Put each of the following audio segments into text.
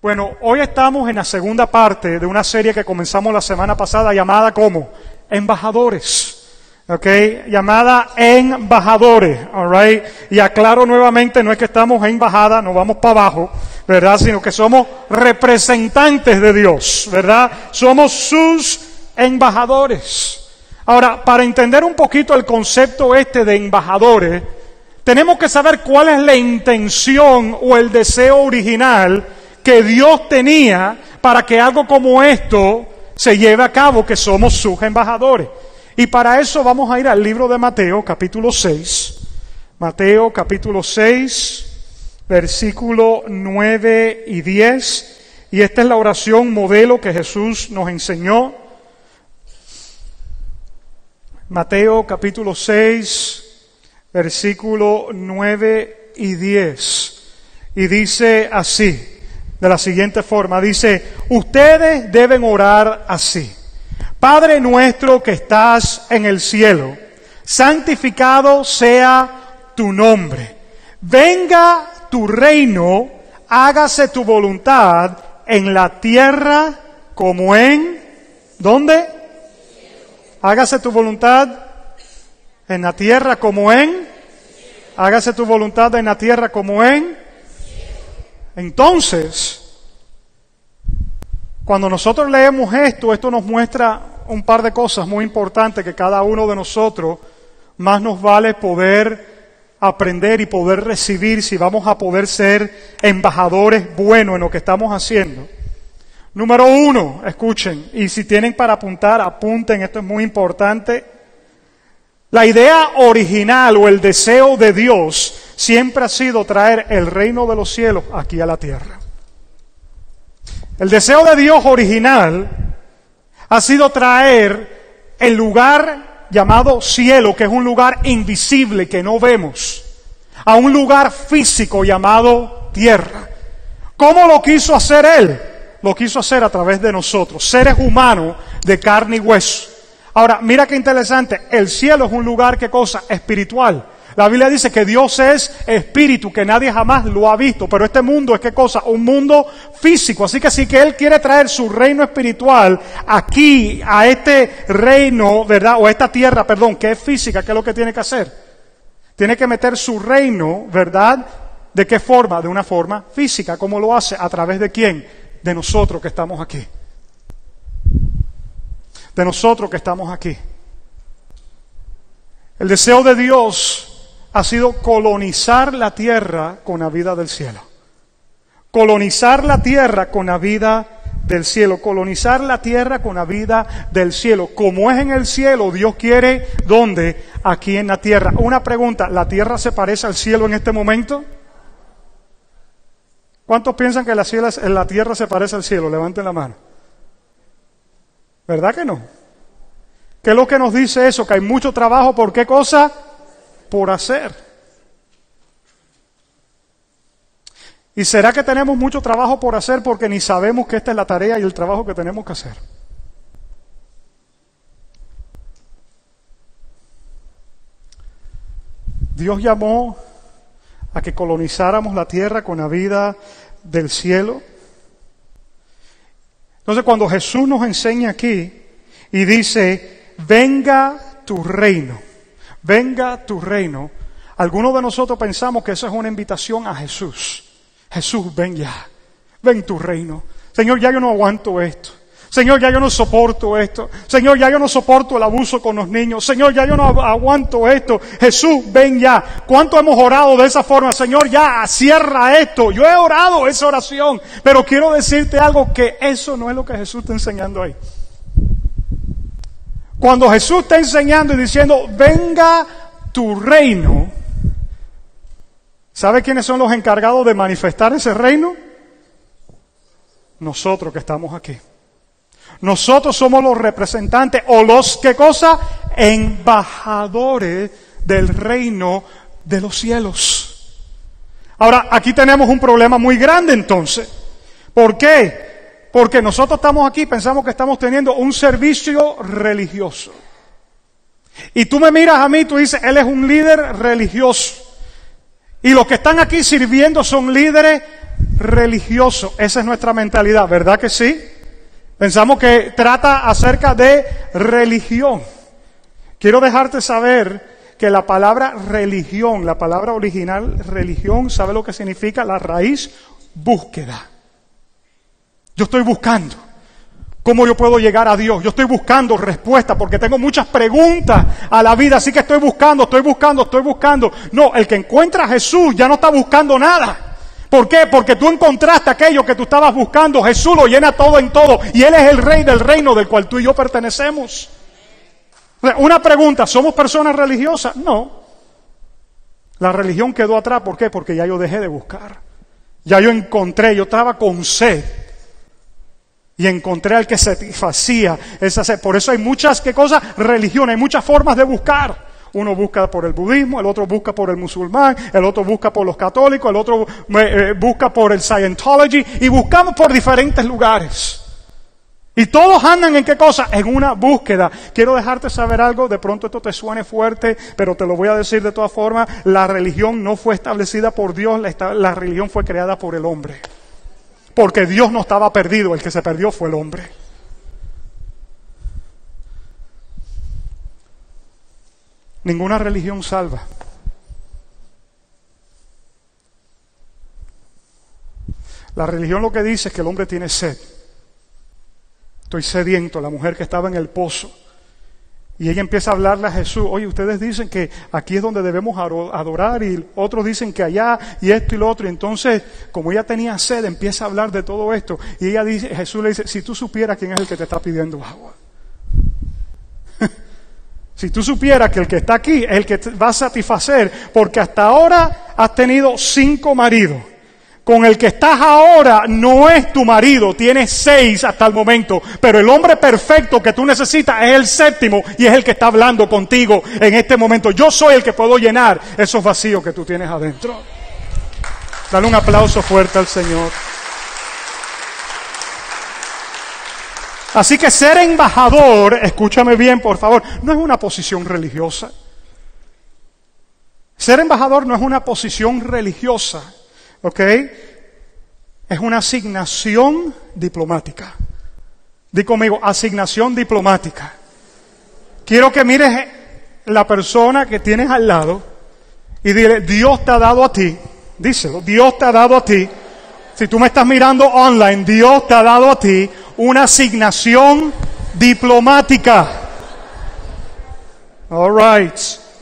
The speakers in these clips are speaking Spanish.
Bueno, hoy estamos en la segunda parte de una serie que comenzamos la semana pasada llamada ¿cómo? Embajadores. ¿Ok? Llamada Embajadores. All right? Y aclaro nuevamente, no es que estamos en embajada, no vamos para abajo, ¿verdad? Sino que somos representantes de Dios, ¿verdad? Somos sus embajadores. Ahora, para entender un poquito el concepto de embajadores, tenemos que saber cuál es la intención o el deseo original que Dios tenía para que algo como esto se lleve a cabo, que somos sus embajadores. Y para eso vamos a ir al libro de Mateo, capítulo 6. Mateo, capítulo 6, versículo 9 y 10. Y esta es la oración modelo que Jesús nos enseñó. Mateo, capítulo 6, versículo 9 y 10. Y dice así, de la siguiente forma, dice, ustedes deben orar así. Padre nuestro que estás en el cielo, santificado sea tu nombre. Venga tu reino, hágase tu voluntad en la tierra como en... ¿Dónde? Hágase tu voluntad en la tierra como en... Hágase tu voluntad en la tierra como en... Entonces, cuando nosotros leemos esto nos muestra un par de cosas muy importantes que cada uno de nosotros más nos vale poder aprender y poder recibir si vamos a poder ser embajadores buenos en lo que estamos haciendo. Número 1, escuchen, y si tienen para apuntar, apunten, esto es muy importante. La idea original o el deseo de Dios siempre ha sido traer el reino de los cielos aquí a la tierra. El deseo de Dios original ha sido traer el lugar llamado cielo, que es un lugar invisible que no vemos, a un lugar físico llamado tierra. ¿Cómo lo quiso hacer Él? Lo quiso hacer a través de nosotros, seres humanos de carne y hueso. Ahora, mira qué interesante, el cielo es un lugar, ¿qué cosa? Espiritual. La Biblia dice que Dios es espíritu, que nadie jamás lo ha visto, pero este mundo es ¿qué cosa? Un mundo físico, así que sí que Él quiere traer su reino espiritual aquí, a este reino, ¿verdad? O a esta tierra, perdón, que es física, ¿qué es lo que tiene que hacer? Tiene que meter su reino, ¿verdad? ¿De qué forma? De una forma física. ¿Cómo lo hace? ¿A través de quién? De nosotros que estamos aquí. De nosotros que estamos aquí. El deseo de Dios ha sido colonizar la tierra con la vida del cielo. Colonizar la tierra con la vida del cielo. Colonizar la tierra con la vida del cielo. Como es en el cielo, Dios quiere, ¿dónde? Aquí en la tierra. Una pregunta, ¿la tierra se parece al cielo en este momento? ¿Cuántos piensan que la tierra se parece al cielo? Levanten la mano. ¿Verdad que no? ¿Qué es lo que nos dice eso? Que hay mucho trabajo, ¿por qué cosa? Por hacer. ¿Y será que tenemos mucho trabajo por hacer porque ni sabemos que esta es la tarea y el trabajo que tenemos que hacer? Dios llamó a que colonizáramos la tierra con la vida del cielo. Entonces cuando Jesús nos enseña aquí y dice, venga tu reino, venga tu reino, algunos de nosotros pensamos que eso es una invitación a Jesús. Jesús, ven ya, ven tu reino. Señor, ya yo no aguanto esto. Señor, ya yo no soporto esto. Señor, ya yo no soporto el abuso con los niños. Señor, ya yo no aguanto esto. Jesús, ven ya. ¿Cuánto hemos orado de esa forma? Señor, ya, cierra esto. Yo he orado esa oración, pero quiero decirte algo, que eso no es lo que Jesús está enseñando ahí. Cuando Jesús está enseñando y diciendo, venga tu reino, ¿sabe quiénes son los encargados de manifestar ese reino? Nosotros que estamos aquí. Nosotros somos los representantes o los, ¿qué cosa? Embajadores del reino de los cielos. Ahora, aquí tenemos un problema muy grande entonces. ¿Por qué? Porque nosotros estamos aquí, pensamos que estamos teniendo un servicio religioso. Y tú me miras a mí, tú dices, él es un líder religioso. Y los que están aquí sirviendo son líderes religioso. Esa es nuestra mentalidad, ¿verdad que sí? Pensamos que trata acerca de religión. Quiero dejarte saber que la palabra religión, la palabra original religión, ¿sabe lo que significa? La raíz, búsqueda. Yo estoy buscando cómo yo puedo llegar a Dios. Yo estoy buscando respuestas porque tengo muchas preguntas a la vida, así que estoy buscando. No, el que encuentra a Jesús ya no está buscando nada. ¿Por qué? Porque tú encontraste aquello que tú estabas buscando. Jesús lo llena todo en todo y Él es el Rey del reino del cual tú y yo pertenecemos. Una pregunta, ¿somos personas religiosas? No. La religión quedó atrás. ¿Por qué? Porque ya yo dejé de buscar. Ya yo encontré, yo estaba con sed. Y encontré al que satisfacía esa sed. Por eso hay muchas cosas, religión, hay muchas formas de buscar. Uno busca por el budismo, el otro busca por el musulmán, el otro busca por los católicos, el otro busca por el Scientology, y buscamos por diferentes lugares. Y todos andan en qué cosa? En una búsqueda. Quiero dejarte saber algo, de pronto esto te suene fuerte, pero te lo voy a decir de todas formas. La religión no fue establecida por Dios, la religión fue creada por el hombre. Porque Dios no estaba perdido, el que se perdió fue el hombre. Ninguna religión salva. La religión lo que dice es que el hombre tiene sed. Estoy sediento, la mujer que estaba en el pozo. Y ella empieza a hablarle a Jesús. Oye, ustedes dicen que aquí es donde debemos adorar y otros dicen que allá y esto y lo otro. Y entonces, como ella tenía sed, empieza a hablar de todo esto. Y ella dice, Jesús le dice, si tú supieras quién es el que te está pidiendo agua. Si tú supieras que el que está aquí es el que te va a satisfacer, porque hasta ahora has tenido 5 maridos. Con el que estás ahora no es tu marido, tienes 6 hasta el momento, pero el hombre perfecto que tú necesitas es el 7º y es el que está hablando contigo en este momento. Yo soy el que puedo llenar esos vacíos que tú tienes adentro. Dale un aplauso fuerte al Señor. Así que ser embajador, escúchame bien por favor, no es una posición religiosa. Ser embajador no es una posición religiosa, ¿ok? Es una asignación diplomática. Di conmigo, asignación diplomática. Quiero que mires la persona que tienes al lado y dile, Dios te ha dado a ti, díselo, Dios te ha dado a ti. Si tú me estás mirando online, Dios te ha dado a ti una asignación diplomática. All right.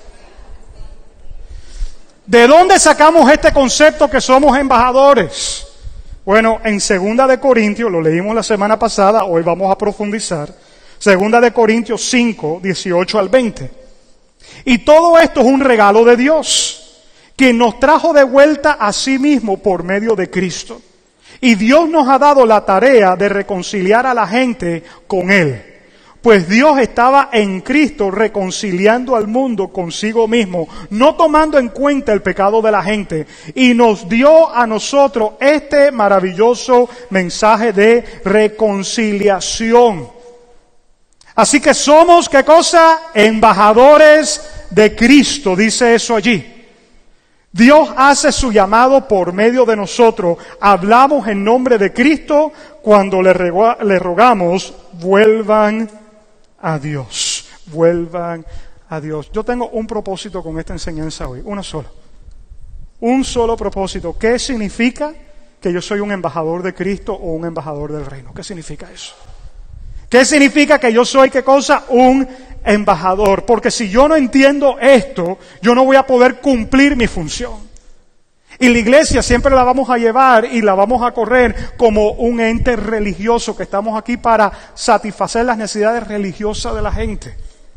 ¿De dónde sacamos este concepto que somos embajadores? Bueno, en 2 de Corintios, lo leímos la semana pasada, hoy vamos a profundizar. 2 de Corintios 5, 18 al 20. Y todo esto es un regalo de Dios, que nos trajo de vuelta a sí mismo por medio de Cristo. Y Dios nos ha dado la tarea de reconciliar a la gente con Él. Pues Dios estaba en Cristo reconciliando al mundo consigo mismo, no tomando en cuenta el pecado de la gente. Y nos dio a nosotros este maravilloso mensaje de reconciliación. Así que somos, ¿qué cosa? Embajadores de Cristo, dice eso allí. Dios hace su llamado por medio de nosotros. Hablamos en nombre de Cristo cuando le rogamos, vuelvan a Dios. Vuelvan a Dios. Yo tengo un propósito con esta enseñanza hoy, uno solo. Un solo propósito. ¿Qué significa que yo soy un embajador de Cristo o un embajador del reino? ¿Qué significa eso? ¿Qué significa que yo soy, qué cosa? Un embajador. Porque si yo no entiendo esto, yo no voy a poder cumplir mi función. Y la iglesia siempre la vamos a llevar y la vamos a correr como un ente religioso que estamos aquí para satisfacer las necesidades religiosas de la gente.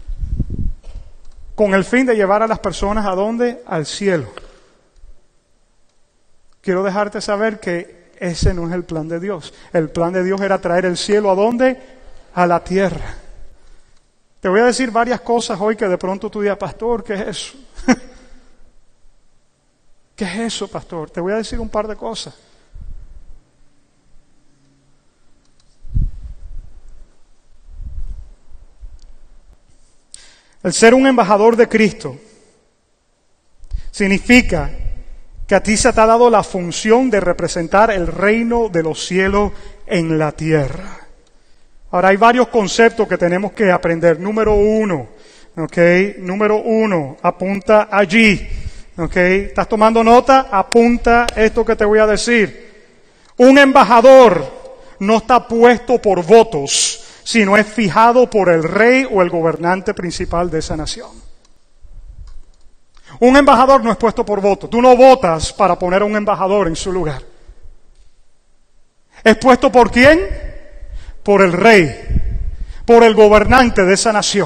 Con el fin de llevar a las personas ¿a dónde? Al cielo. Quiero dejarte saber que ese no es el plan de Dios. El plan de Dios era traer el cielo ¿a dónde? A la tierra. Te voy a decir varias cosas hoy que de pronto tú digas, pastor, ¿qué es eso? ¿Qué es eso, pastor? Te voy a decir un par de cosas. El ser un embajador de Cristo significa que a ti se te ha dado la función de representar el reino de los cielos en la tierra. Ahora hay varios conceptos que tenemos que aprender. Número uno, apunta allí. ¿Estás tomando nota? Apunta esto que te voy a decir. Un embajador no está puesto por votos, sino es fijado por el rey o el gobernante principal de esa nación. Un embajador no es puesto por voto. Tú no votas para poner a un embajador en su lugar. ¿Es puesto por quién? Por el rey, por el gobernante de esa nación.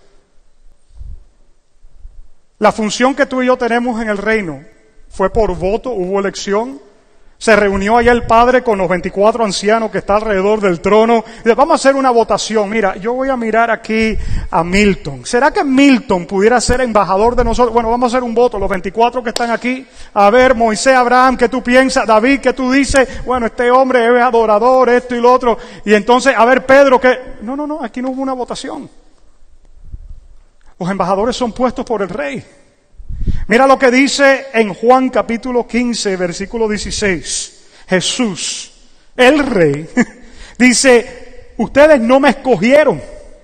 La función que tú y yo tenemos en el reino fue por voto, hubo elección. Se reunió allá el Padre con los 24 ancianos que están alrededor del trono. Dice, vamos a hacer una votación. Mira, yo voy a mirar aquí a Milton. ¿Será que Milton pudiera ser embajador de nosotros? Bueno, vamos a hacer un voto, los 24 que están aquí. A ver, Moisés, Abraham, ¿qué tú piensas? David, ¿qué tú dices? Bueno, este hombre es adorador, esto y lo otro. Y entonces, a ver, Pedro, ¿qué? No, aquí no hubo una votación. Los embajadores son puestos por el rey. Mira lo que dice en Juan capítulo 15, versículo 16. Jesús, el rey, dice, ustedes no me escogieron,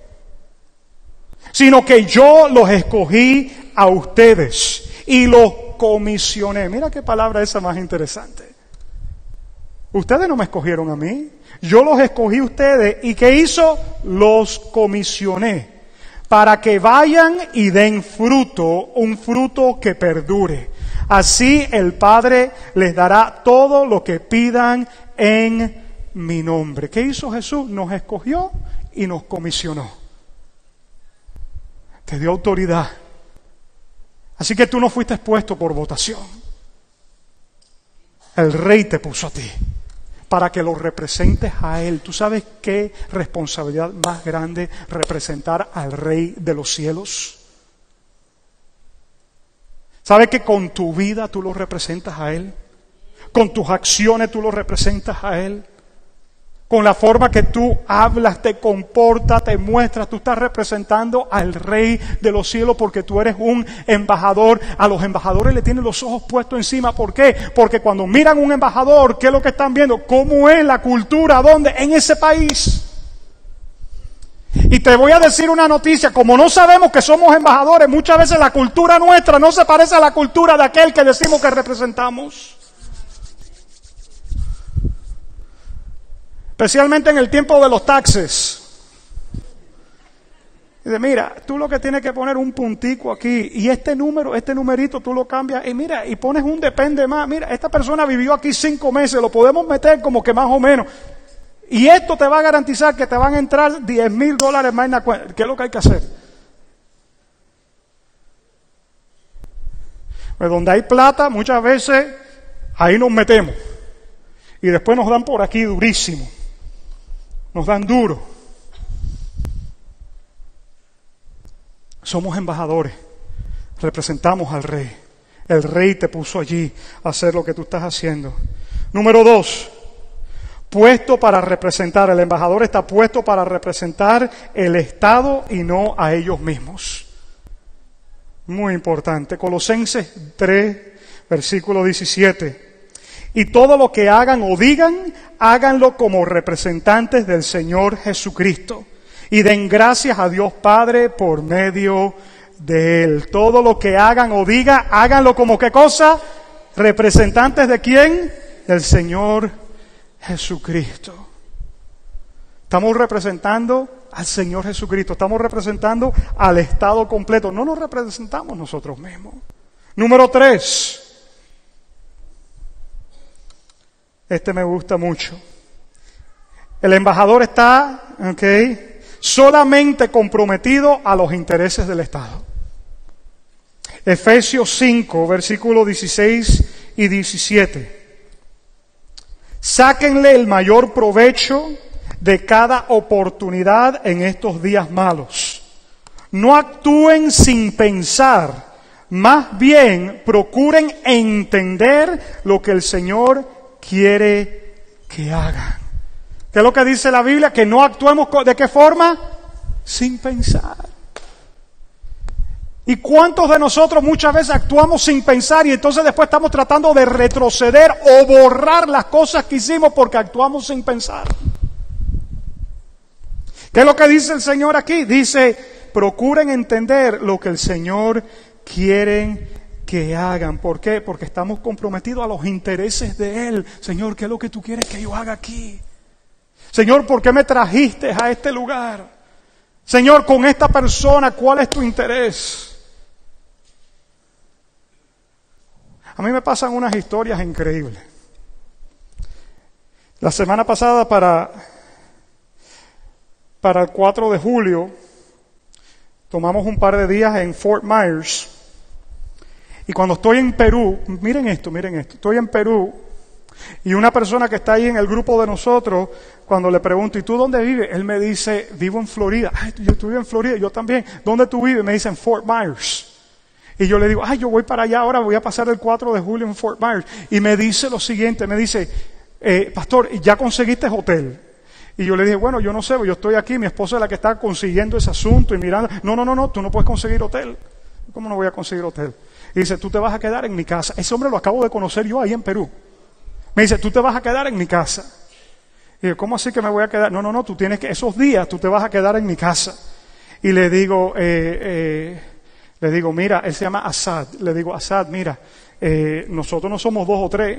sino que yo los escogí a ustedes y los comisioné. Mira qué palabra esa más interesante. Ustedes no me escogieron a mí, yo los escogí a ustedes. ¿Y qué hizo? Los comisioné. Para que vayan y den fruto, un fruto que perdure. Así el Padre les dará todo lo que pidan en mi nombre. ¿Qué hizo Jesús? Nos escogió y nos comisionó. Te dio autoridad. Así que tú no fuiste puesto por votación. El Rey te puso a ti para que lo representes a Él. ¿Tú sabes qué responsabilidad más grande representar al Rey de los cielos? ¿Sabes que con tu vida tú lo representas a Él? Con tus acciones tú lo representas a Él. Con la forma que tú hablas, te comportas, te muestras, tú estás representando al Rey de los cielos porque tú eres un embajador. A los embajadores le tienen los ojos puestos encima. ¿Por qué? Porque cuando miran un embajador, ¿qué es lo que están viendo? ¿Cómo es la cultura? ¿Dónde? En ese país. Y te voy a decir una noticia, como no sabemos que somos embajadores, muchas veces la cultura nuestra no se parece a la cultura de aquel que decimos que representamos. Especialmente en el tiempo de los taxes. Dice, mira, tú lo que tienes que poner un puntico aquí, y este numerito tú lo cambias, y mira, y pones un depende más. Mira, esta persona vivió aquí 5 meses, lo podemos meter como que más o menos. Y esto te va a garantizar que te van a entrar $10,000 más en la cuenta. ¿Qué es lo que hay que hacer? Pues donde hay plata, muchas veces, ahí nos metemos. Y después nos dan por aquí durísimo. Nos dan duro. Somos embajadores. Representamos al Rey. El Rey te puso allí a hacer lo que tú estás haciendo. Número 2. Puesto para representar. El embajador está puesto para representar el Estado y no a ellos mismos. Muy importante. Colosenses 3, versículo 17. Y todo lo que hagan o digan, háganlo como representantes del Señor Jesucristo. Y den gracias a Dios Padre por medio de Él. Todo lo que hagan o digan, háganlo como ¿qué cosa? ¿Representantes de quién? Del Señor Jesucristo. Estamos representando al Señor Jesucristo. Estamos representando al Estado completo. No nos representamos nosotros mismos. Número 3. Este me gusta mucho. El embajador está, solamente comprometido a los intereses del Estado. Efesios 5, versículos 16 y 17. Sáquenle el mayor provecho de cada oportunidad en estos días malos. No actúen sin pensar, más bien procuren entender lo que el Señor quiere que hagan. ¿Qué es lo que dice la Biblia? Que no actuemos, ¿de qué forma? Sin pensar. ¿Y cuántos de nosotros muchas veces actuamos sin pensar y entonces después estamos tratando de retroceder o borrar las cosas que hicimos porque actuamos sin pensar? ¿Qué es lo que dice el Señor aquí? Dice, procuren entender lo que el Señor quiere que hagan. ¿Por qué? Porque estamos comprometidos a los intereses de Él. Señor, ¿qué es lo que tú quieres que yo haga aquí? Señor, ¿por qué me trajiste a este lugar? Señor, con esta persona, ¿cuál es tu interés? A mí me pasan unas historias increíbles. La semana pasada para el 4 de julio tomamos un par de días en Fort Myers. Y cuando estoy en Perú, miren esto, estoy en Perú y una persona que está ahí en el grupo de nosotros, cuando le pregunto, ¿y tú dónde vives? Él me dice, vivo en Florida. Ay, tú vives en Florida, yo también. ¿Dónde tú vives? Me dice, en Fort Myers. Y yo le digo, yo voy para allá ahora, voy a pasar el 4 de julio en Fort Myers. Y me dice lo siguiente, me dice, pastor, ¿ya conseguiste hotel? Y yo le dije, bueno, yo no sé, yo estoy aquí, mi esposa es la que está consiguiendo ese asunto y mirando. No, tú no puedes conseguir hotel. ¿Cómo no voy a conseguir hotel? Y dice, tú te vas a quedar en mi casa. Ese hombre lo acabo de conocer yo ahí en Perú. Me dice, tú te vas a quedar en mi casa. Y yo, ¿cómo así que me voy a quedar? No, tú tienes que, esos días tú te vas a quedar en mi casa. Y le digo, mira, él se llama Asad. Le digo, Asad, mira, nosotros no somos 2 o 3.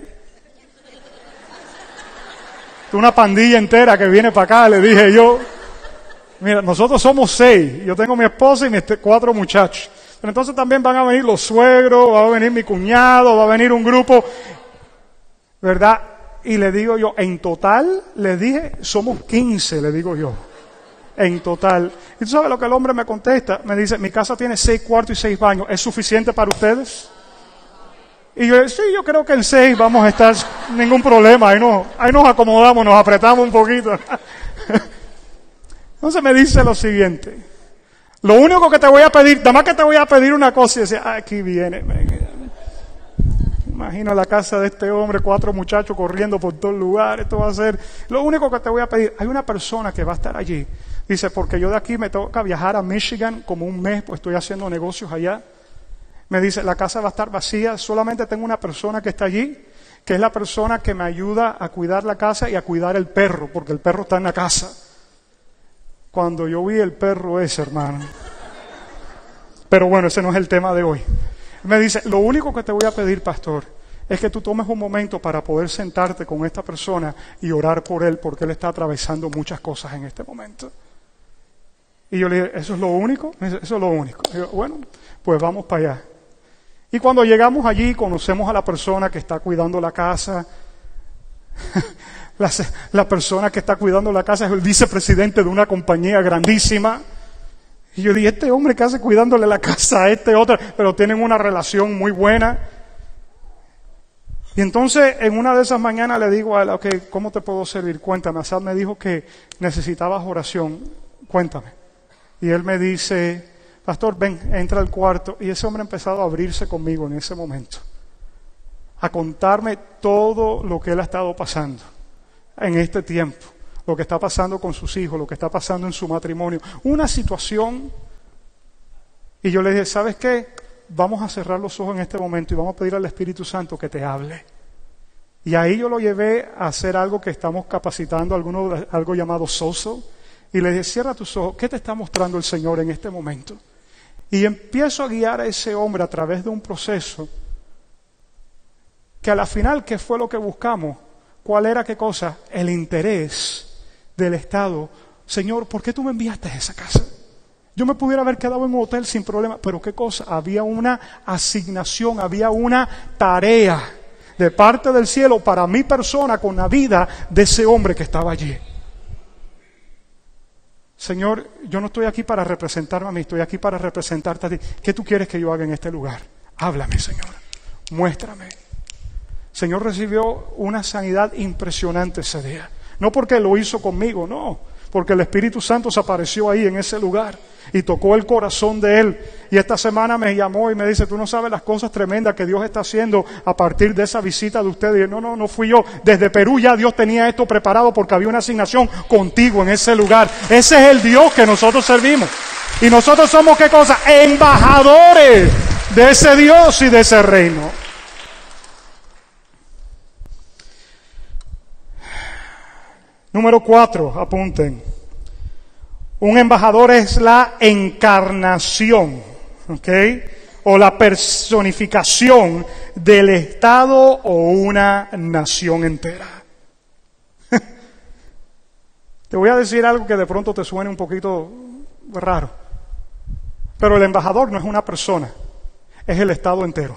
Una pandilla entera que viene para acá, le dije yo. Mira, nosotros somos 6. Yo tengo mi esposa y mis 4 muchachos. Pero entonces también van a venir los suegros, va a venir mi cuñado, va a venir un grupo, ¿verdad? Y le digo yo, en total, le dije, somos 15, le digo yo. En total. ¿Y tú sabes lo que el hombre me contesta? Me dice, mi casa tiene 6 cuartos y 6 baños. ¿Es suficiente para ustedes? Y yo, sí, yo creo que en 6 vamos a estar, ningún problema. Ahí nos acomodamos, nos apretamos un poquito. Entonces me dice lo siguiente. Lo único que te voy a pedir, nada más que te voy a pedir una cosa. Y decía, aquí viene. Imagino la casa de este hombre, 4 muchachos corriendo por todo el lugar. Esto va a ser, lo único que te voy a pedir. Hay una persona que va a estar allí. Dice, porque yo de aquí me toca viajar a Michigan como un mes, pues estoy haciendo negocios allá. Me dice, la casa va a estar vacía, solamente tengo una persona que está allí, que es la persona que me ayuda a cuidar la casa y a cuidar el perro, porque el perro está en la casa. Cuando yo vi el perro ese, hermano. Pero bueno, ese no es el tema de hoy. Me dice, lo único que te voy a pedir, pastor, es que tú tomes un momento para poder sentarte con esta persona y orar por él, porque él está atravesando muchas cosas en este momento. Y yo le dije, ¿eso es lo único? Me dice, eso es lo único. Y yo, bueno, pues vamos para allá. Y cuando llegamos allí, conocemos a la persona que está cuidando la casa. La persona que está cuidando la casa es el vicepresidente de una compañía grandísima. Y yo dije, este hombre que hace cuidándole la casa a este otro, pero tienen una relación muy buena. Y entonces, en una de esas mañanas le digo a él, ok, ¿cómo te puedo servir? Cuéntame. Asad me dijo que necesitabas oración. Cuéntame. Y él me dice, pastor, ven, entra al cuarto. Y ese hombre ha empezado a abrirse conmigo en ese momento. A contarme todo lo que él ha estado pasando en este tiempo. Lo que está pasando con sus hijos, lo que está pasando en su matrimonio. Una situación. Y yo le dije, ¿sabes qué? Vamos a cerrar los ojos en este momento y vamos a pedir al Espíritu Santo que te hable. Y ahí yo lo llevé a hacer algo que estamos capacitando, algo llamado social. Y le dije, cierra tus ojos, ¿qué te está mostrando el Señor en este momento? Y empiezo a guiar a ese hombre a través de un proceso que a la final, ¿qué fue lo que buscamos? ¿Cuál era qué cosa? El interés del Estado. Señor, ¿por qué tú me enviaste a esa casa? Yo me pudiera haber quedado en un hotel sin problema, pero ¿qué cosa? Había una asignación, había una tarea de parte del cielo para mi persona con la vida de ese hombre que estaba allí. Señor, yo no estoy aquí para representarme a mí, estoy aquí para representarte a ti. ¿Qué tú quieres que yo haga en este lugar? Háblame, Señor. Muéstrame. Señor recibió una sanidad impresionante ese día. No porque lo hizo conmigo, no. Porque el Espíritu Santo se apareció ahí en ese lugar. y tocó el corazón de él. Y esta semana me llamó y me dice, tú no sabes las cosas tremendas que Dios está haciendo a partir de esa visita de ustedes. Y yo, no fui yo. Desde Perú ya Dios tenía esto preparado porque había una asignación contigo en ese lugar. Ese es el Dios que nosotros servimos. Y nosotros somos, ¿qué cosa? Embajadores de ese Dios y de ese reino. Número 4, apunten. Un embajador es la encarnación, ¿ok? O la personificación del Estado o una nación entera. Te voy a decir algo que de pronto te suene un poquito raro. Pero el embajador no es una persona, es el Estado entero.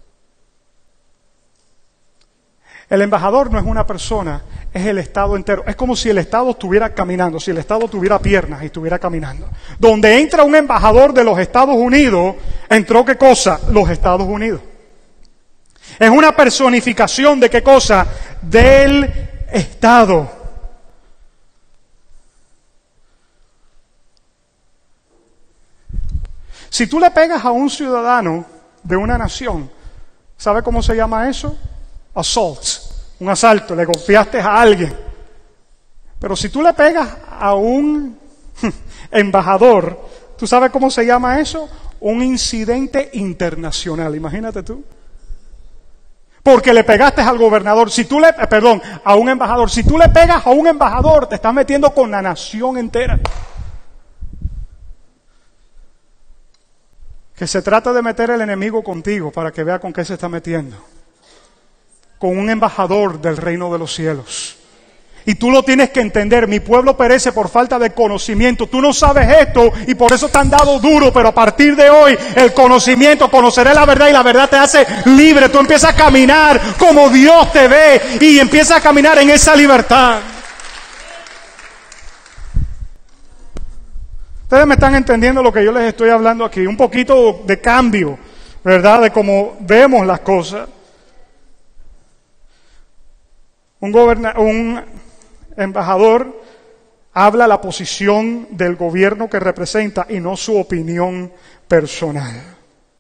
El embajador no es una persona, es el Estado entero. Es como si el Estado estuviera caminando, si el Estado tuviera piernas y estuviera caminando. Donde entra un embajador de los Estados Unidos, ¿entró qué cosa? Los Estados Unidos. Es una personificación de qué cosa? Del Estado. Si tú le pegas a un ciudadano de una nación, ¿sabe cómo se llama eso? Assault, un asalto, le golpeaste a alguien. Pero si tú le pegas a un embajador, ¿tú sabes cómo se llama eso? Un incidente internacional, imagínate tú. Porque le pegaste al gobernador, a un embajador. Si tú le pegas a un embajador, te estás metiendo con la nación entera. Que se trata de meter el enemigo contigo para que vea con qué se está metiendo. Con un embajador del reino de los cielos. Y tú lo tienes que entender, mi pueblo perece por falta de conocimiento. Tú no sabes esto y por eso te han dado duro, pero a partir de hoy el conocimiento, conoceré la verdad y la verdad te hace libre. Tú empiezas a caminar como Dios te ve y empiezas a caminar en esa libertad. Ustedes me están entendiendo lo que yo les estoy hablando aquí, un poquito de cambio, ¿verdad? De cómo vemos las cosas. Un embajador habla la posición del gobierno que representa y no su opinión personal.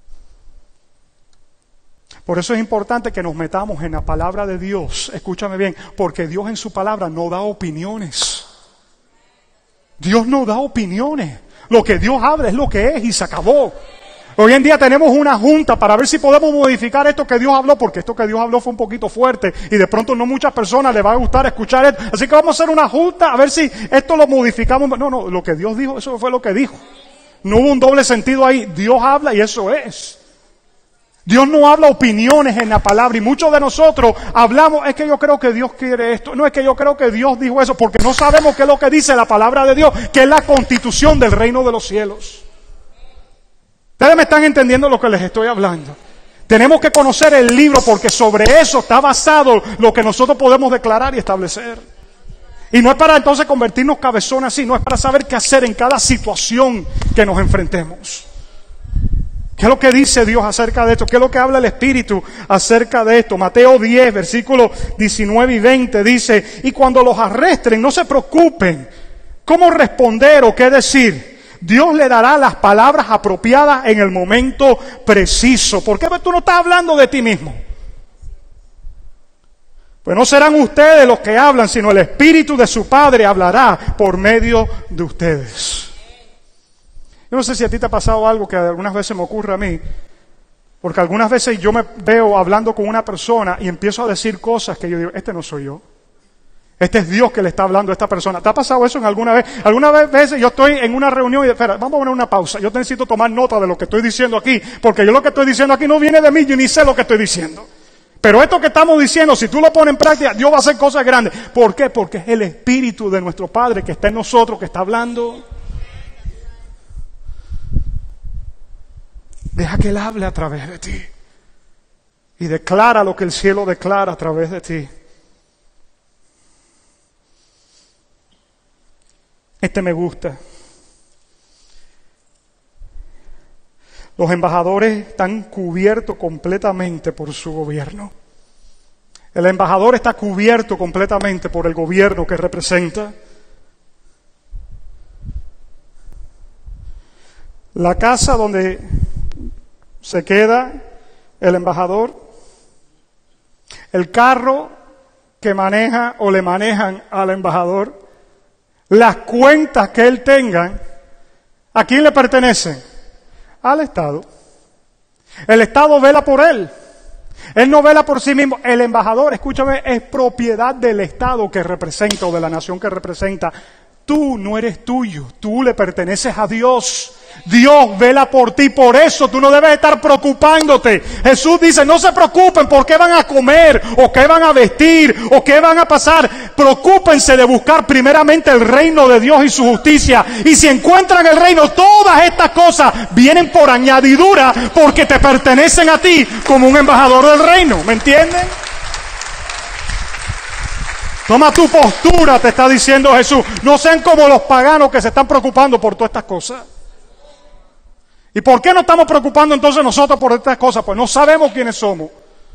Por eso es importante que nos metamos en la palabra de Dios. Escúchame bien, porque Dios en su palabra no da opiniones. Dios no da opiniones. Lo que Dios habla es lo que es y se acabó. Hoy en día tenemos una junta para ver si podemos modificar esto que Dios habló, porque esto que Dios habló fue un poquito fuerte y de pronto no muchas personas les va a gustar escuchar esto. Así que vamos a hacer una junta a ver si esto lo modificamos. No, lo que Dios dijo, eso fue lo que dijo. No hubo un doble sentido ahí. Dios habla y eso es. Dios no habla opiniones en la palabra y muchos de nosotros hablamos, es que yo creo que Dios quiere esto, no es que yo creo que Dios dijo eso, porque no sabemos qué es lo que dice la palabra de Dios, que es la constitución del reino de los cielos. Ustedes me están entendiendo lo que les estoy hablando. Tenemos que conocer el libro porque sobre eso está basado lo que nosotros podemos declarar y establecer. Y no es para entonces convertirnos cabezones así, no es para saber qué hacer en cada situación que nos enfrentemos. ¿Qué es lo que dice Dios acerca de esto? ¿Qué es lo que habla el Espíritu acerca de esto? Mateo 10, versículos 19 y 20 dice, y cuando los arresten, no se preocupen cómo responder o qué decir. Dios le dará las palabras apropiadas en el momento preciso. ¿Por qué tú no estás hablando de ti mismo? Pues no serán ustedes los que hablan, sino el Espíritu de su Padre hablará por medio de ustedes. Yo no sé si a ti te ha pasado algo que algunas veces me ocurre a mí, porque algunas veces yo me veo hablando con una persona y empiezo a decir cosas que yo digo, este no soy yo. Este es Dios que le está hablando a esta persona. ¿Te ha pasado eso en alguna vez? Algunas veces yo estoy en una reunión y espera, vamos a poner una pausa. Yo necesito tomar nota de lo que estoy diciendo aquí, porque yo lo que estoy diciendo aquí no viene de mí, yo ni sé lo que estoy diciendo. Pero esto que estamos diciendo, si tú lo pones en práctica, Dios va a hacer cosas grandes. ¿Por qué? Porque es el Espíritu de nuestro Padre que está en nosotros, que está hablando. Deja que Él hable a través de ti. Y declara lo que el cielo declara a través de ti. Este me gusta. Los embajadores están cubiertos completamente por su gobierno. El embajador está cubierto completamente por el gobierno que representa. la casa donde se queda el embajador, el carro que maneja o le manejan al embajador, las cuentas que él tenga, ¿a quién le pertenecen? Al Estado. El Estado vela por él. Él no vela por sí mismo. El embajador, escúchame, es propiedad del Estado que representa o de la nación que representa. Tú no eres tuyo, tú le perteneces a Dios. Dios vela por ti, por eso tú no debes estar preocupándote. Jesús dice, no se preocupen por qué van a comer, o qué van a vestir, o qué van a pasar. Preocúpense de buscar primeramente el reino de Dios y su justicia. Y si encuentran el reino, todas estas cosas vienen por añadidura, porque te pertenecen a ti como un embajador del reino. ¿Me entienden? Toma tu postura, te está diciendo Jesús. No sean como los paganos que se están preocupando por todas estas cosas. ¿Y por qué no estamos preocupando entonces nosotros por estas cosas? Pues no sabemos quiénes somos.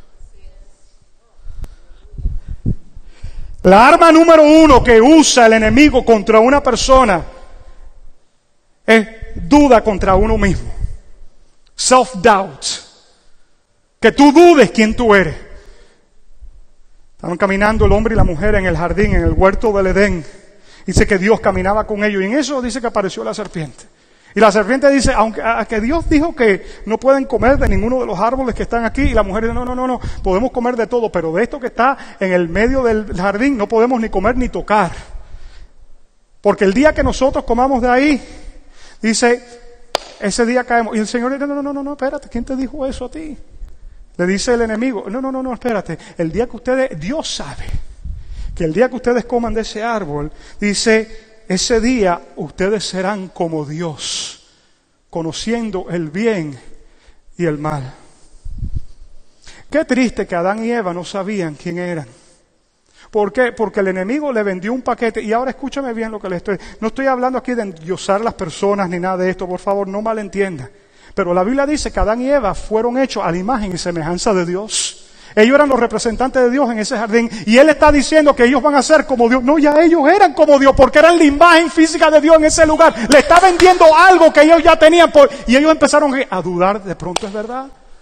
La arma número 1 que usa el enemigo contra una persona es duda contra uno mismo. Self-doubt. Que tú dudes quién tú eres. Estaban caminando el hombre y la mujer en el jardín, en el huerto del Edén. Dice que Dios caminaba con ellos y en eso dice que apareció la serpiente. Y la serpiente dice, aunque Dios dijo que no pueden comer de ninguno de los árboles que están aquí, y la mujer dice, no, podemos comer de todo, pero de esto que está en el medio del jardín no podemos ni comer ni tocar. Porque el día que nosotros comamos de ahí, dice, ese día caemos. Y el Señor dice, no, espérate, ¿quién te dijo eso a ti? Le dice el enemigo, no, espérate, el día que ustedes, Dios sabe, que el día que ustedes coman de ese árbol, dice, ese día ustedes serán como Dios, conociendo el bien y el mal. Qué triste que Adán y Eva no sabían quién eran. ¿Por qué? Porque el enemigo le vendió un paquete. Y ahora escúchame bien lo que no estoy hablando aquí de endiosar las personas ni nada de esto, por favor, no malentienda. Pero la Biblia dice que Adán y Eva fueron hechos a la imagen y semejanza de Dios. Ellos eran los representantes de Dios en ese jardín. Y Él está diciendo que ellos van a ser como Dios. No, ya ellos eran como Dios, porque eran la imagen física de Dios en ese lugar. Le está vendiendo algo que ellos ya tenían. Y ellos empezaron a dudar, ¿de pronto es verdad?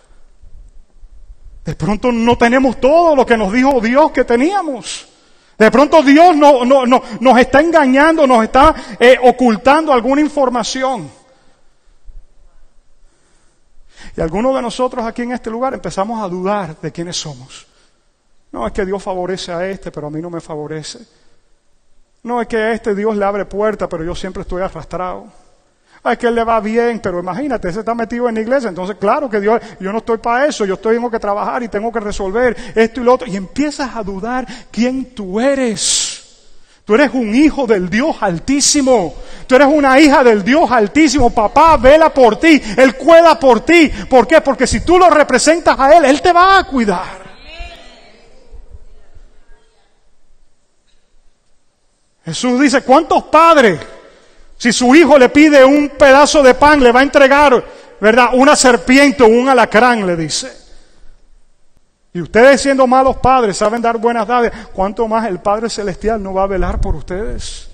De pronto no tenemos todo lo que nos dijo Dios que teníamos. De pronto Dios nos está engañando, nos está ocultando alguna información. Y algunos de nosotros aquí en este lugar empezamos a dudar de quiénes somos. No, es que Dios favorece a este, pero a mí no me favorece. No, es que a este Dios le abre puertas, pero yo siempre estoy arrastrado. Es que él le va bien, pero imagínate, ese está metido en la iglesia. Entonces, claro que Dios, yo no estoy para eso, yo tengo que trabajar y tengo que resolver esto y lo otro. Y empiezas a dudar quién tú eres. Tú eres un hijo del Dios Altísimo. Tú eres una hija del Dios Altísimo. Papá vela por ti. Él cuida por ti. ¿Por qué? Porque si tú lo representas a Él, Él te va a cuidar. Jesús dice, ¿cuántos padres, si su hijo le pide un pedazo de pan, le va a entregar, ¿verdad?, una serpiente o un alacrán, le dice? Y ustedes, siendo malos padres, saben dar buenas dádivas, ¿cuánto más el Padre Celestial no va a velar por ustedes?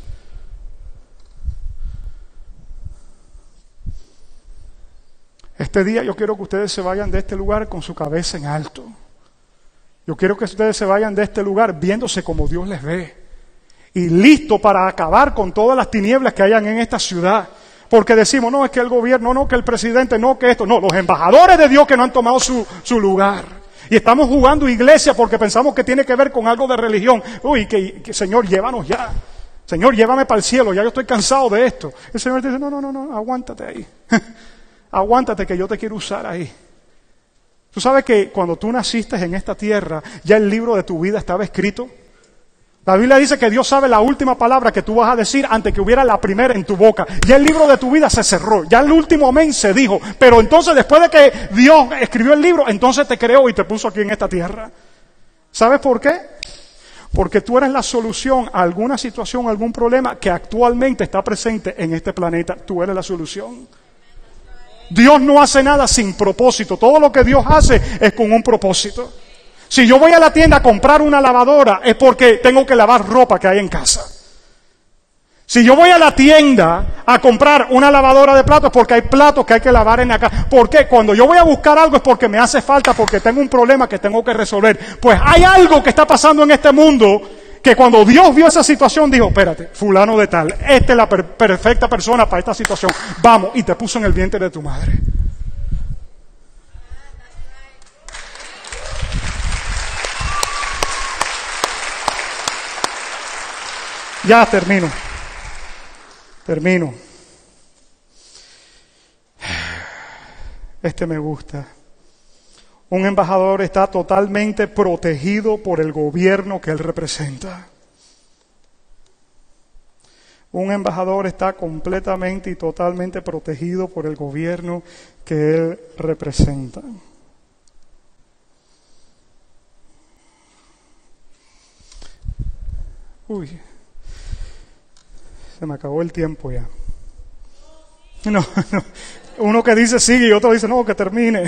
Este día yo quiero que ustedes se vayan de este lugar con su cabeza en alto. Yo quiero que ustedes se vayan de este lugar viéndose como Dios les ve. Y listo para acabar con todas las tinieblas que hayan en esta ciudad. Porque decimos, no, es que el gobierno, no, que el presidente, no, que esto. No, los embajadores de Dios que no han tomado su lugar. Y estamos jugando iglesia porque pensamos que tiene que ver con algo de religión. Uy, que Señor, llévanos ya. Señor, llévame para el cielo, ya yo estoy cansado de esto. El Señor dice, no, aguántate ahí. Aguántate que yo te quiero usar ahí. Tú sabes que cuando tú naciste en esta tierra, ya el libro de tu vida estaba escrito. La Biblia dice que Dios sabe la última palabra que tú vas a decir antes que hubiera la primera en tu boca. Ya el libro de tu vida se cerró, ya el último amén se dijo. Pero entonces después de que Dios escribió el libro, entonces te creó y te puso aquí en esta tierra. ¿Sabes por qué? Porque tú eres la solución a alguna situación, a algún problema que actualmente está presente en este planeta. Tú eres la solución. Dios no hace nada sin propósito. Todo lo que Dios hace es con un propósito. Si yo voy a la tienda a comprar una lavadora es porque tengo que lavar ropa que hay en casa. Si yo voy a la tienda a comprar una lavadora de platos, porque hay platos que hay que lavar en la casa. ¿Por qué? Cuando yo voy a buscar algo es porque me hace falta, porque tengo un problema que tengo que resolver. Pues hay algo que está pasando en este mundo que cuando Dios vio esa situación dijo, espérate, fulano de tal, esta es la perfecta persona para esta situación. Vamos, y te puso en el vientre de tu madre. Ya termino. Este me gusta. Un embajador está totalmente protegido por el gobierno que él representa. Un embajador está completamente y totalmente protegido por el gobierno que él representa. Uy. Se me acabó el tiempo ya. No. Uno que dice sigue y otro dice no, que termine.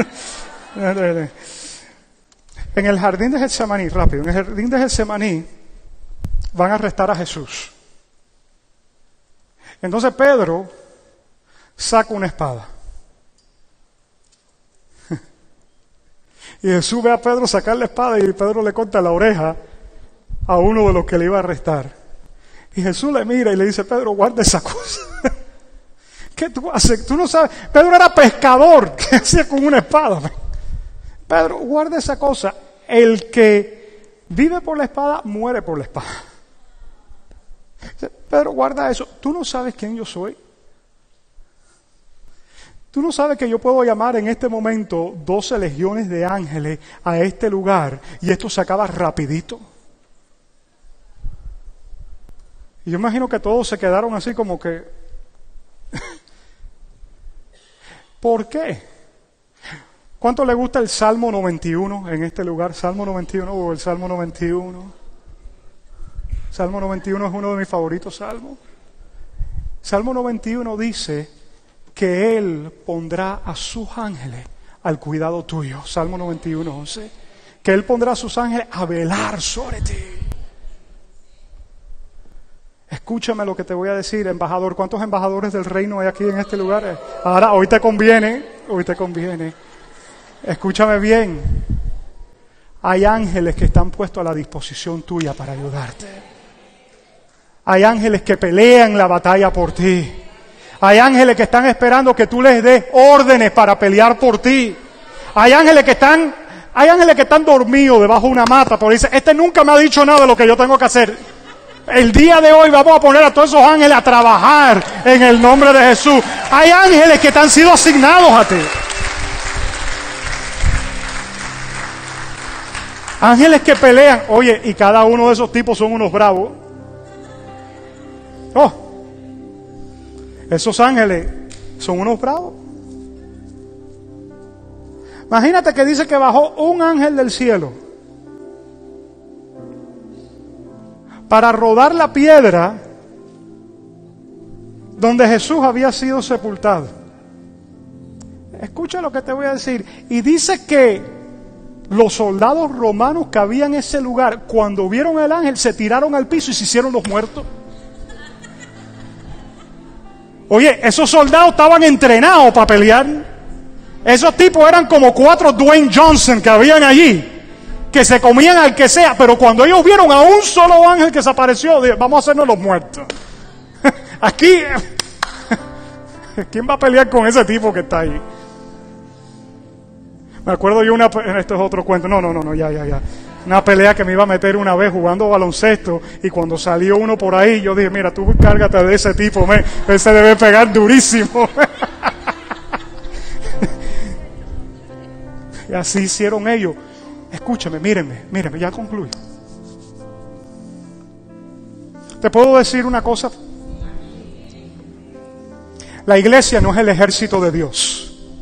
En el jardín de Getsemaní, rápido, en el jardín de Getsemaní van a arrestar a Jesús. Entonces Pedro saca una espada. Y Jesús ve a Pedro sacar la espada y Pedro le corta la oreja a uno de los que le iba a arrestar. Y Jesús le mira y le dice, Pedro, guarda esa cosa. ¿Qué tú haces? Tú no sabes. Pedro era pescador. ¿Qué hacía con una espada? Pedro, guarda esa cosa. El que vive por la espada, muere por la espada. Pedro, guarda eso. Tú no sabes quién yo soy. Tú no sabes que yo puedo llamar en este momento 12 legiones de ángeles a este lugar y esto se acaba rapidito. Y yo imagino que todos se quedaron así como que... ¿Por qué? ¿Cuánto le gusta el Salmo 91 en este lugar? Salmo 91 o el Salmo 91. Salmo 91 es uno de mis favoritos salmos. Salmo 91 dice que Él pondrá a sus ángeles al cuidado tuyo. Salmo 91, 11. Que Él pondrá a sus ángeles a velar sobre ti. Escúchame lo que te voy a decir, embajador. ¿Cuántos embajadores del reino hay aquí en este lugar? Ahora, hoy te conviene. Escúchame bien. Hay ángeles que están puestos a la disposición tuya para ayudarte. Hay ángeles que pelean la batalla por ti. Hay ángeles que están esperando que tú les des órdenes para pelear por ti. Hay ángeles que están dormidos debajo de una mata, pero dicen, este nunca me ha dicho nada de lo que yo tengo que hacer. El día de hoy vamos a poner a todos esos ángeles a trabajar en el nombre de Jesús. Hay ángeles que te han sido asignados a ti. Ángeles que pelean. Oye, y cada uno de esos tipos son unos bravos. Oh, esos ángeles son unos bravos. Imagínate que dice que bajó un ángel del cielo para rodar la piedra donde Jesús había sido sepultado. Escucha lo que te voy a decir. Y dice que los soldados romanos que habían en ese lugar, cuando vieron al ángel, se tiraron al piso y se hicieron los muertos. Oye, esos soldados estaban entrenados para pelear. Esos tipos eran como 4 Dwayne Johnson que habían allí, que se comían al que sea, pero cuando ellos vieron a un solo ángel que se apareció, dijeron, vamos a hacernos los muertos. Aquí, ¿quién va a pelear con ese tipo que está ahí? Me acuerdo yo esto es otro cuento, no, ya. Una pelea que me iba a meter una vez jugando baloncesto, y cuando salió uno por ahí, yo dije, mira, tú cárgate de ese tipo, él se debe pegar durísimo. Y así hicieron ellos. Escúchame, mírenme, ya concluyo. ¿Te puedo decir una cosa? La iglesia no es el ejército de Dios.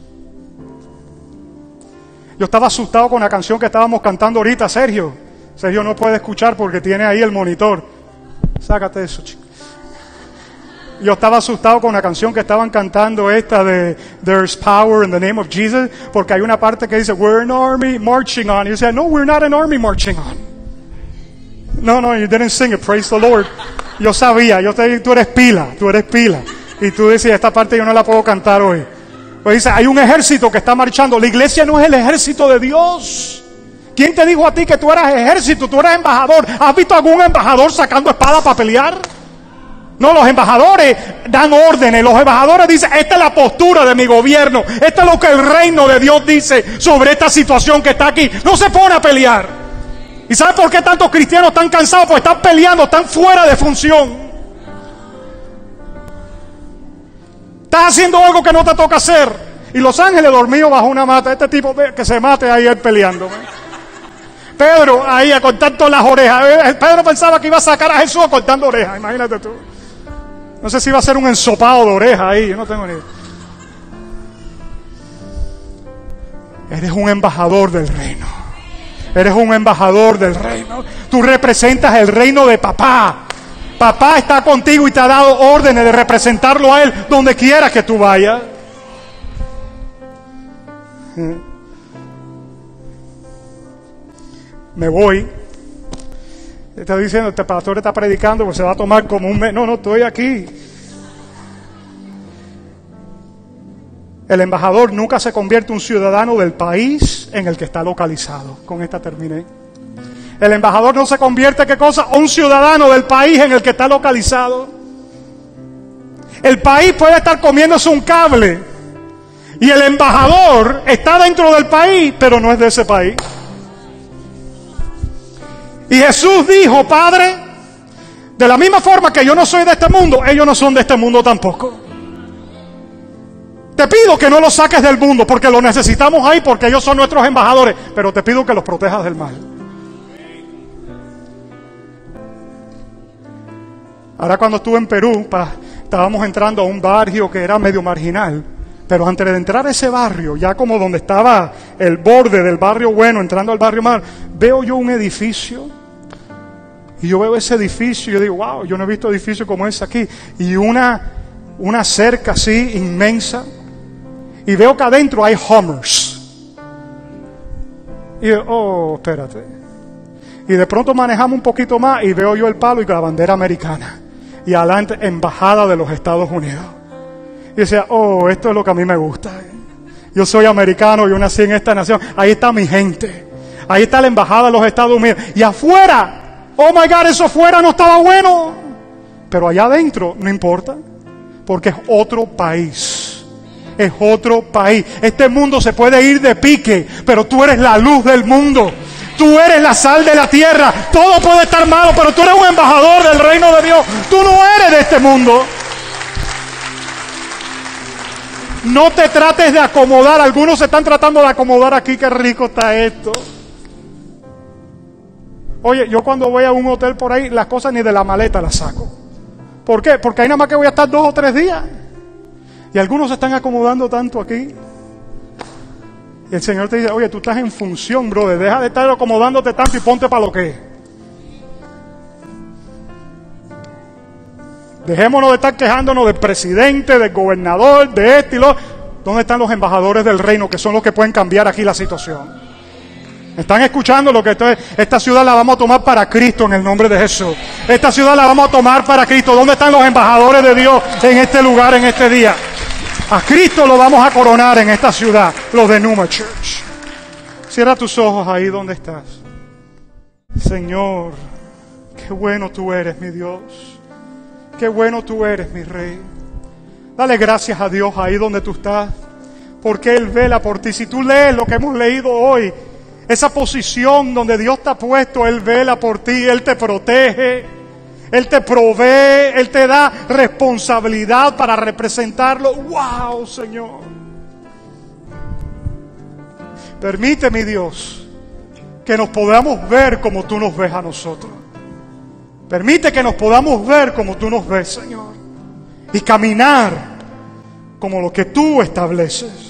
Yo estaba asustado con la canción que estábamos cantando ahorita, Sergio. Sergio no puede escuchar porque tiene ahí el monitor. Sácate eso, chico. Yo estaba asustado con la canción que estaban cantando esta de There's Power in the Name of Jesus, porque hay una parte que dice We're an army marching on. Y yo decía, no, we're not an army marching on. No, you didn't sing it, praise the Lord. Yo sabía, tú eres pila. Y tú decías, esta parte yo no la puedo cantar hoy. Pues dice, hay un ejército que está marchando. La iglesia no es el ejército de Dios. ¿Quién te dijo a ti que tú eras ejército? Tú eras embajador. ¿Has visto algún embajador sacando espada para pelear? No, los embajadores dan órdenes. Los embajadores dicen, esta es la postura de mi gobierno. Esto es lo que el reino de Dios dice sobre esta situación que está aquí. No se pone a pelear. ¿Y sabes por qué tantos cristianos están cansados? Porque están peleando, están fuera de función. Estás haciendo algo que no te toca hacer. Y los ángeles dormidos bajo una mata. Este tipo que se mate ahí él peleando. Pedro ahí cortando las orejas. Pedro pensaba que iba a sacar a Jesús cortando orejas. Imagínate tú. No sé si iba a ser un ensopado de orejas ahí. Yo no tengo ni idea. Eres un embajador del reino. Eres un embajador del reino. Tú representas el reino de papá. Papá está contigo y te ha dado órdenes de representarlo a él donde quiera que tú vayas. Me voy. Está diciendo, este pastor está predicando, pues se va a tomar como un mes. No, estoy aquí. El embajador nunca se convierte en un ciudadano del país en el que está localizado. Con esta terminé. El embajador no se convierte, ¿qué cosa? Un ciudadano del país en el que está localizado. El país puede estar comiéndose un cable y el embajador está dentro del país, pero no es de ese país. Y Jesús dijo, Padre, de la misma forma que yo no soy de este mundo, ellos no son de este mundo tampoco. Te pido que no los saques del mundo, porque los necesitamos ahí, porque ellos son nuestros embajadores, pero te pido que los protejas del mal. Ahora cuando estuve en Perú, estábamos entrando a un barrio que era medio marginal, pero antes de entrar a ese barrio, ya como donde estaba el borde del barrio bueno, entrando al barrio mal, veo yo un edificio, y yo veo ese edificio y yo digo, wow, yo no he visto edificio como ese aquí, y una cerca así inmensa, y veo que adentro hay Hummers, y yo, espérate, y de pronto manejamos un poquito más y veo yo el palo y la bandera americana, y adelante, embajada de los Estados Unidos. Y decía, esto es lo que a mí me gusta. Yo soy americano, yo nací en esta nación. Ahí está mi gente. Ahí está la embajada de los Estados Unidos. Y afuera, oh my God, eso afuera no estaba bueno. Pero allá adentro no importa. Porque es otro país. Es otro país. Este mundo se puede ir de pique, pero tú eres la luz del mundo. Tú eres la sal de la tierra. Todo puede estar malo, pero tú eres un embajador del reino de Dios. Tú no eres de este mundo. No te trates de acomodar. Algunos se están tratando de acomodar aquí. Qué rico está esto. Oye, yo cuando voy a un hotel por ahí, las cosas ni de la maleta las saco. ¿Por qué? Porque ahí nada más que voy a estar 2 o 3 días. Y algunos se están acomodando tanto aquí. Y el Señor te dice, oye, tú estás en función, brother. Deja de estar acomodándote tanto y ponte para lo que es. Dejémonos de estar quejándonos del presidente, del gobernador, de este y lo. ¿Dónde están los embajadores del reino que son los que pueden cambiar aquí la situación? ¿Están escuchando lo que estoy? Esta ciudad la vamos a tomar para Cristo en el nombre de Jesús. Esta ciudad la vamos a tomar para Cristo. ¿Dónde están los embajadores de Dios en este lugar, en este día? A Cristo lo vamos a coronar en esta ciudad, los de Numa Church. Cierra tus ojos ahí donde estás. Señor, qué bueno tú eres, mi Dios. Qué bueno tú eres, mi Rey. Dale gracias a Dios ahí donde tú estás, porque Él vela por ti. Si tú lees lo que hemos leído hoy, esa posición donde Dios te ha puesto, Él vela por ti, Él te protege, Él te provee, Él te da responsabilidad para representarlo. ¡Wow, Señor! Permite, mi Dios, que nos podamos ver como tú nos ves a nosotros. Permite que nos podamos ver como tú nos ves, Señor, y caminar como lo que tú estableces.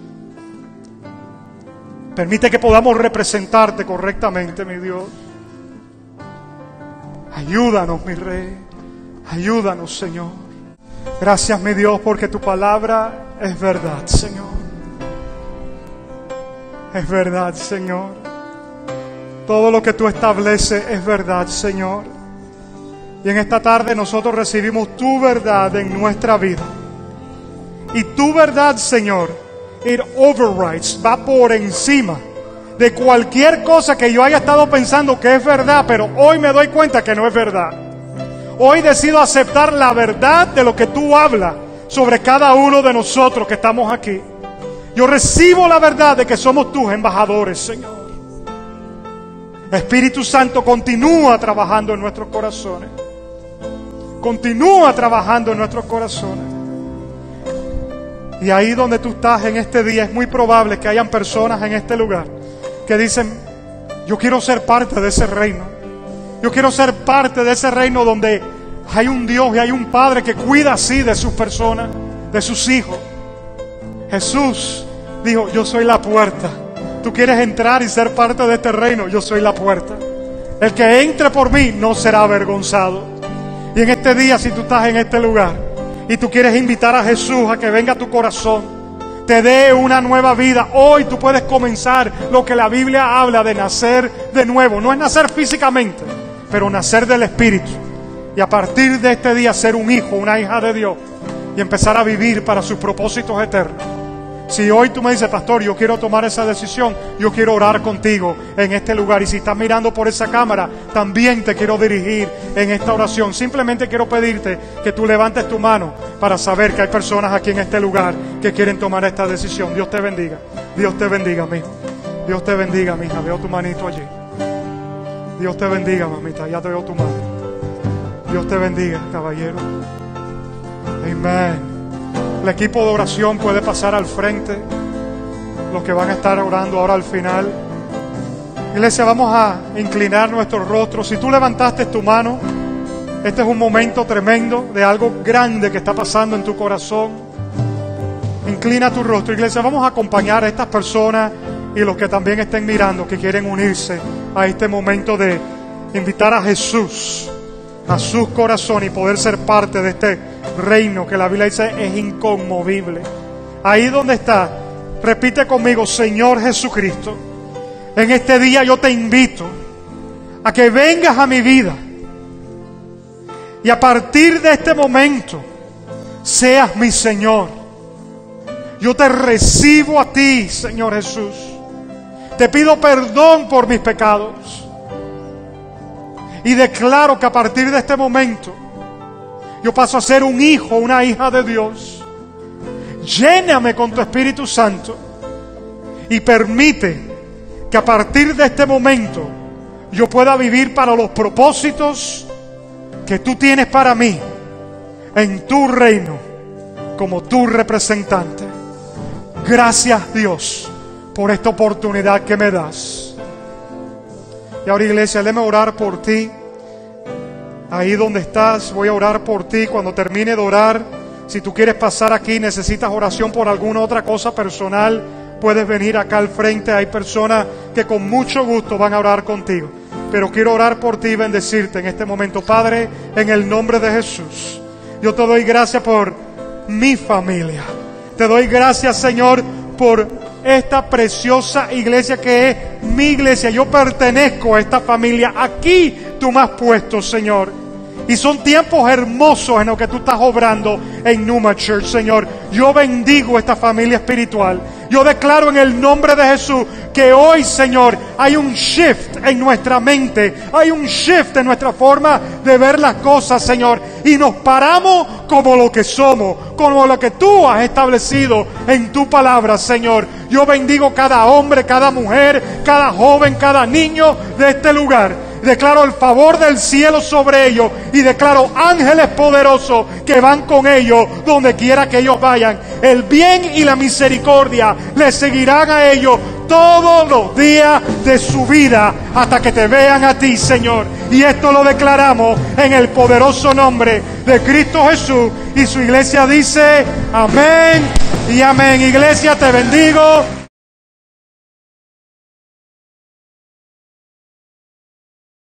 Permite que podamos representarte correctamente, mi Dios. Ayúdanos, mi Rey. Ayúdanos, Señor. Gracias, mi Dios, porque tu palabra es verdad, Señor. Es verdad, Señor. Todo lo que tú estableces es verdad, Señor. Y en esta tarde nosotros recibimos tu verdad en nuestra vida. Y tu verdad, Señor, it overrides, va por encima de cualquier cosa que yo haya estado pensando que es verdad, pero hoy me doy cuenta que no es verdad. Hoy decido aceptar la verdad de lo que tú hablas sobre cada uno de nosotros que estamos aquí. Yo recibo la verdad de que somos tus embajadores, Señor. Espíritu Santo, continúa trabajando en nuestros corazones. Continúa trabajando en nuestros corazones. Y ahí donde tú estás en este día, es muy probable que hayan personas en este lugar que dicen: yo quiero ser parte de ese reino. Yo quiero ser parte de ese reino donde hay un Dios y hay un Padre que cuida así de sus personas, de sus hijos. Jesús dijo: yo soy la puerta. Tú quieres entrar y ser parte de este reino, yo soy la puerta. El que entre por mí no será avergonzado. Y en este día, si tú estás en este lugar y tú quieres invitar a Jesús a que venga a tu corazón, te dé una nueva vida, hoy tú puedes comenzar lo que la Biblia habla de nacer de nuevo. No es nacer físicamente, pero nacer del Espíritu. Y a partir de este día ser un hijo, una hija de Dios y empezar a vivir para sus propósitos eternos. Si hoy tú me dices: pastor, yo quiero tomar esa decisión, yo quiero orar contigo en este lugar. Y si estás mirando por esa cámara, también te quiero dirigir en esta oración. Simplemente quiero pedirte que tú levantes tu mano para saber que hay personas aquí en este lugar que quieren tomar esta decisión. Dios te bendiga. Dios te bendiga, mijo. Dios te bendiga, mija. Veo tu manito allí. Dios te bendiga, mamita. Ya te veo tu mano. Dios te bendiga, caballero. Amén. El equipo de oración puede pasar al frente. Los que van a estar orando ahora al final. Iglesia, vamos a inclinar nuestros rostros. Si tú levantaste tu mano, este es un momento tremendo de algo grande que está pasando en tu corazón. Inclina tu rostro. Iglesia, vamos a acompañar a estas personas y los que también estén mirando, que quieren unirse a este momento de invitar a Jesús a sus corazones y poder ser parte de este reino que la Biblia dice es inconmovible. Ahí donde está, repite conmigo: Señor Jesucristo, en este día yo te invito a que vengas a mi vida y a partir de este momento seas mi Señor. Yo te recibo a ti, Señor Jesús. Te pido perdón por mis pecados. Y declaro que a partir de este momento yo paso a ser un hijo, una hija de Dios. Lléname con tu Espíritu Santo y permite que a partir de este momento yo pueda vivir para los propósitos que tú tienes para mí en tu reino como tu representante. Gracias, Dios, por esta oportunidad que me das. Y ahora, iglesia, déjame orar por ti. Ahí donde estás, voy a orar por ti. Cuando termine de orar, si tú quieres pasar aquí, necesitas oración por alguna otra cosa personal, puedes venir acá al frente. Hay personas que con mucho gusto van a orar contigo. Pero quiero orar por ti y bendecirte en este momento. Padre, en el nombre de Jesús, yo te doy gracias por mi familia. Te doy gracias, Señor, por esta preciosa iglesia que es mi iglesia. Yo pertenezco a esta familia. Aquí tú me has puesto, Señor. Y son tiempos hermosos en los que tú estás obrando en Numa Church, Señor. Yo bendigo esta familia espiritual. Yo declaro en el nombre de Jesús que hoy, Señor, hay un shift en nuestra mente. Hay un shift en nuestra forma de ver las cosas, Señor. Y nos paramos como lo que somos, como lo que tú has establecido en tu palabra, Señor. Yo bendigo cada hombre, cada mujer, cada joven, cada niño de este lugar. Declaro el favor del cielo sobre ellos y declaro ángeles poderosos que van con ellos donde quiera que ellos vayan. El bien y la misericordia les seguirán a ellos todos los días de su vida hasta que te vean a ti, Señor. Y esto lo declaramos en el poderoso nombre de Cristo Jesús. Y su iglesia dice amén y amén. Iglesia, te bendigo.